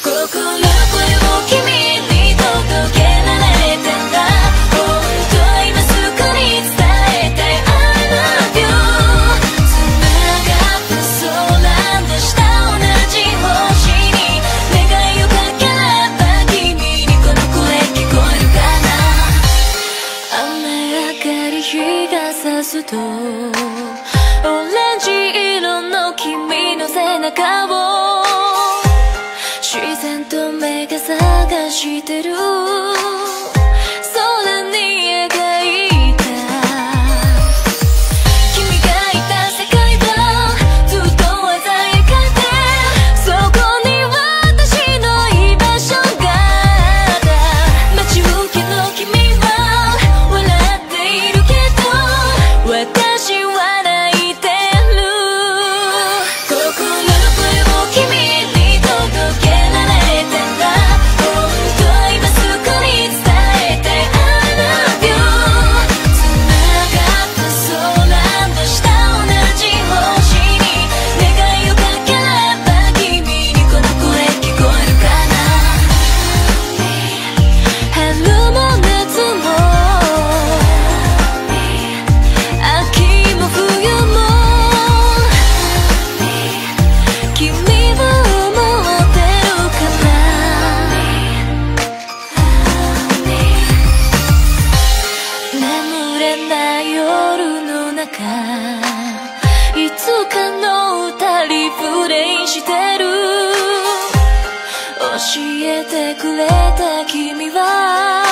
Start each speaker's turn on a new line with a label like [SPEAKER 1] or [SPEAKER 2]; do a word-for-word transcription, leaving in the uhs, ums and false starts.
[SPEAKER 1] とオレンジ色の君の背中を自然と目が探してる空に描いた君がいた世界はずっと鮮やかでそこに私の居場所があった待ち受けの君は笑っているけど私は泣いてる心の声を君に届けられたら本当は今すぐに伝えたい I love you つながった空の下同じ星に願いをかければ君にこの声聞こえるかな春も夏も秋も冬も君を思ってるかな眠れない夜の中いつかの歌リプレイしてる教えてくれた君は